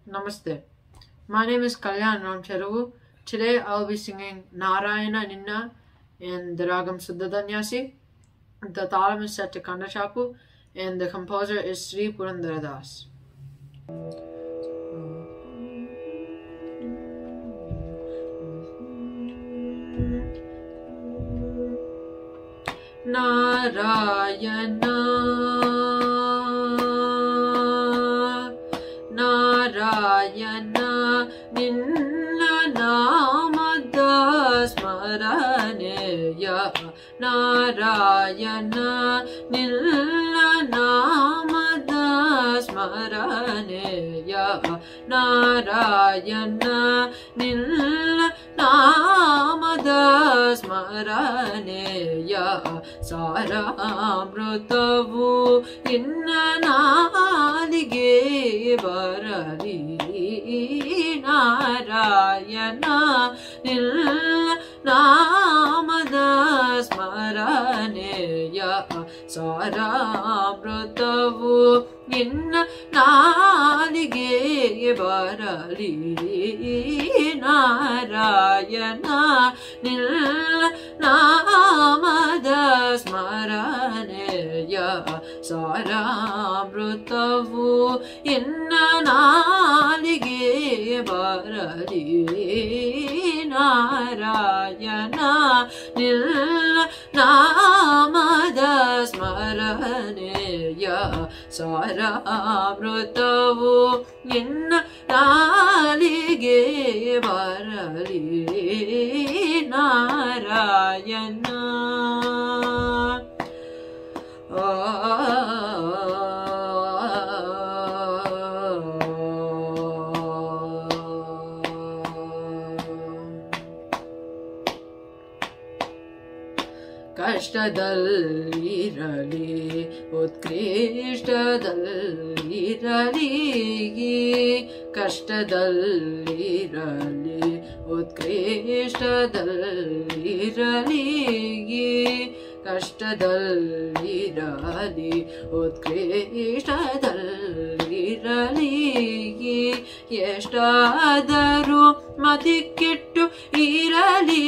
Namaste. My name is Kalyan Ramcharu. Today I'll be singing Narayana Ninna in the Ragam Suddhadanyasi. The talam is set to Kandachapu and the composer is Sri Purandara Das. Narayana Narayana Ninna Namada Smaraneya Narayana Ninna Namada Smaraneya Narayana Ninna Namada Smaraneya Saramrutavu Inna Nalige Barali Narayana Ninna Namada Smaraneya Saramrutavu Inna Nalige Barali Narayana Ninna Namada Smaraneya Saramrutavu Inna Nalige Barali Narayana Ninna Namada Smaraneya Saramrutavu Inna Nalige Barali Narayana ಕಷ್ಟದಲ್ಲಿರಲಿ ಉತ್ಕೃಷ್ಟದಲ್ಲಿರಲಿ ಕಷ್ಟದಲ್ಲಿರಲಿ ಉತ್ಕೃಷ್ಟದಲ್ಲಿರಲಿ ಕಷ್ಟದಲ್ಲಿರಲಿ ಉತ್ಕೃಷ್ಟದಲ್ಲಿರಲಿ ಎಷ್ಟಾದರೂ ಮತಿಕ್ಕಿಟ್ಟು ಇರಲಿ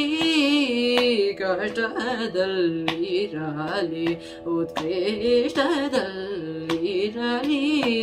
ಕಷ್ಟದಲ್ಲಿರಲಿ ಉತ್ಕೃಷ್ಟದಲ್ಲಿರಲಿ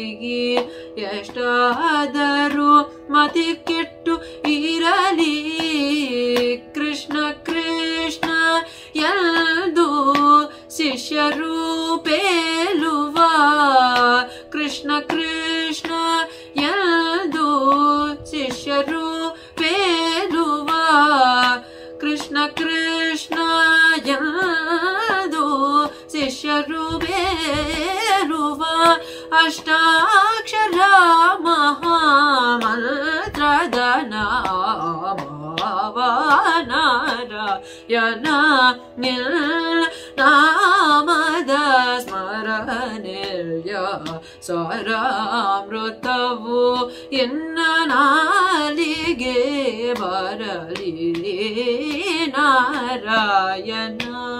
ಎಷ್ಟಾದರೂ ಮತಿಕ್ಕಿಟ್ಟು ಇರಲಿ ಕೃಷ್ಣ ಕೃಷ್ಣ ಎಂದು ಶಿಷ್ಯರು ಪೇಲುವ ಕೃಷ್ಣ ಕೃಷ್ಣ ಎಂದು ಶಿಷ್ಯರು ಪೇಲುವ ಕೃಷ್ಣ ಕೃಷ್ಣ ಎಂದು ಶಿಷ್ಯರು ಬೇರುವ ಅಷ್ಟಾಕ್ಷರ ಮಹಾಮಂತ್ರದ ನಾರಾಯಣ ನಾಮದ ಸ್ಮರಣೆಯ ಸಾರಾಮೃತವು ಎನ್ನ ನಾಲಿಗೆ ಬರಲಿ ನಾರಾಯಣ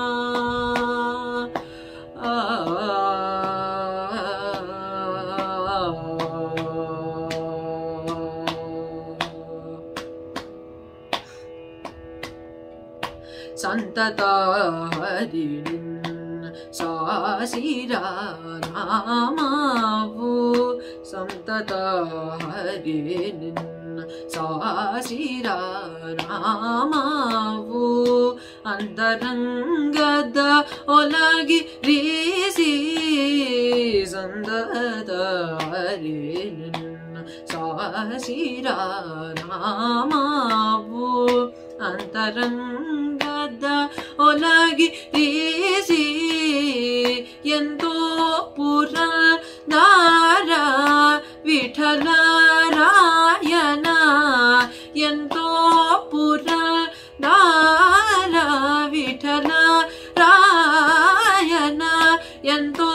ಸಂತತ ಹರಿಣಿನ್ ಸಾಸಿರ ನಾಮವು ಸಂತತ ಹರಿಣಿನ್ ಸಾಸಿರ ನಾಮವು ಅಂತರಂಗದ ಒಲಗಿ ರೀಸಿ ಸಂತತ ಹರಿಣಿನ್ ಸಾಸಿರ ನಾಮವು ಅಂತರಂಗದ ಒಲಗಿ ರೀಸಿ ಎಂದೋ ಪುರದಾರ ವಿಠಲರಾಯನ ಎಂದೋ ಪುರದಾರ ವಿಠಲರಾಯನ ಎಂದೋ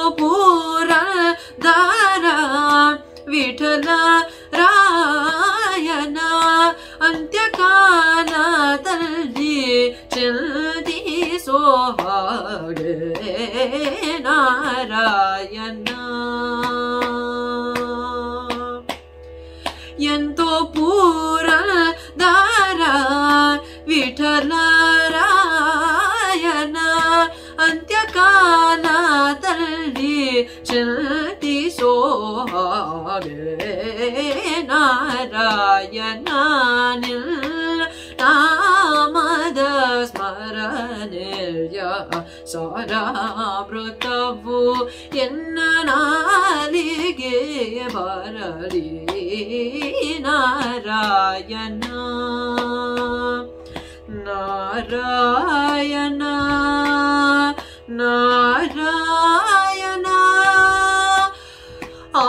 ಪುರದಾರ ವಿಠಲರಾಯನ ಅಂತ್ಯಕಾಲದಲ್ಲಿ ಚಿಂತಿಸೋ ಹಾಗೆ ನಾರಾಯಣ ಎಂತೋ ಪುರಂದರ ವಿಠಲರಾಯನ ಅಂತ್ಯಕಾಲದಲ್ಲಿ ಚಿಂತಿಸೋ ಹಾಗೆ ನಾರಾಯಣ ನಾಮದ ಸ್ಮರಣೆಯ ಸಾರಾಮೃತವು ಎನ್ನ ನಾಲಿಗೆ ಬರಲಿ ನಾರಾಯಣ ನಾರಾಯಣ ನಾರಾಯಣ ಆ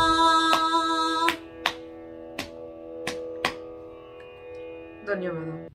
ಧನ್ಯವಾದ.